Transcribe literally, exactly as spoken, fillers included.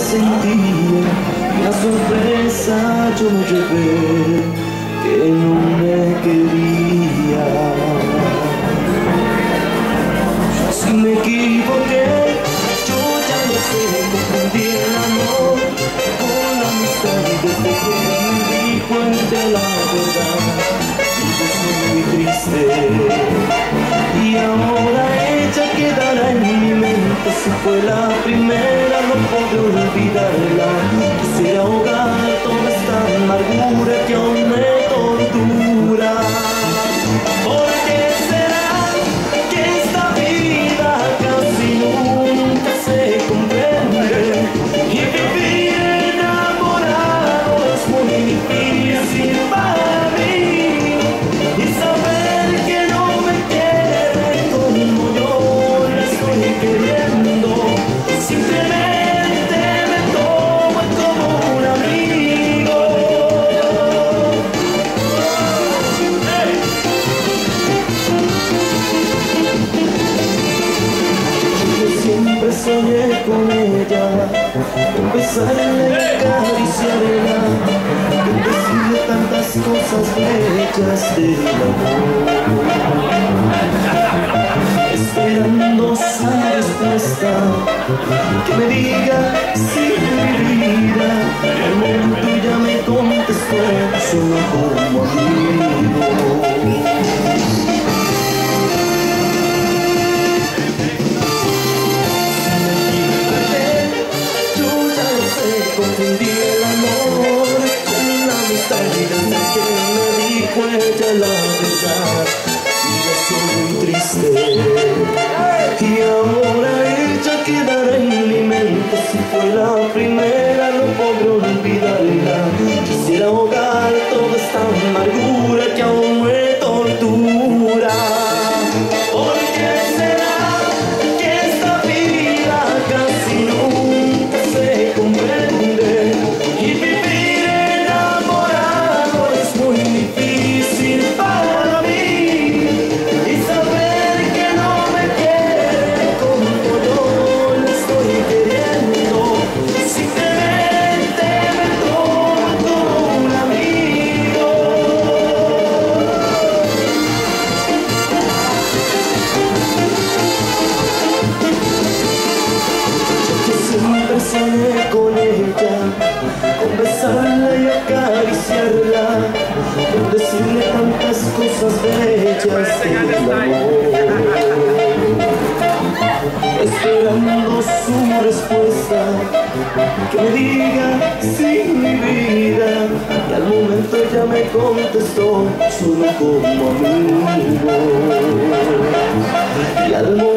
sentía, una sorpresa yo me llevé, que no me quería. Si me equivoqué, yo ya lo sé, confundí el amor con la amistad, y desde que me di cuenta la verdad, yo soy muy triste. Y ahora ella quedará en mi mente, si fue la primera no podré olvidarla. Quisiera ahogar toda esta amargura que aún me tortura. ¿Por qué será que esta vida casi nunca se comprende? Y vivir enamorado es muy difícil para mí, y saber que no me quiere como yo la estoy queriendo. Simplemente me toma como un amigo. ¡Hey! Yo siempre soñé con ella, con besarla y acariciarla, con decirle tantas cosas bellas del amor, esperando su respuesta, que me diga si mi vida. El momento ya me contestó solo como amigo. Yo ya lo sé, confundí el amor con la amistad, y desde que me dijo ella la verdad, yo soy muy triste. Y ahora ella quedará en mi mente, si fue la primera no podré olvidarla. Quisiera ahogar toda esta amargura que aún me tortura. ¿Por qué será que esta vida casi nunca se comprende? Y vivir enamorado es muy difícil para mí, y saber que no me quiere como yo la estoy queriendo. Simplemente me toma como un amigo. Yo siempre soñé con ella, con besarla y acariciarla, con decirle tantas cosas bellas del amor, esperando su respuesta, que me diga sí mi vida. Y al momento ella me contestó solo como amigo. Y al momento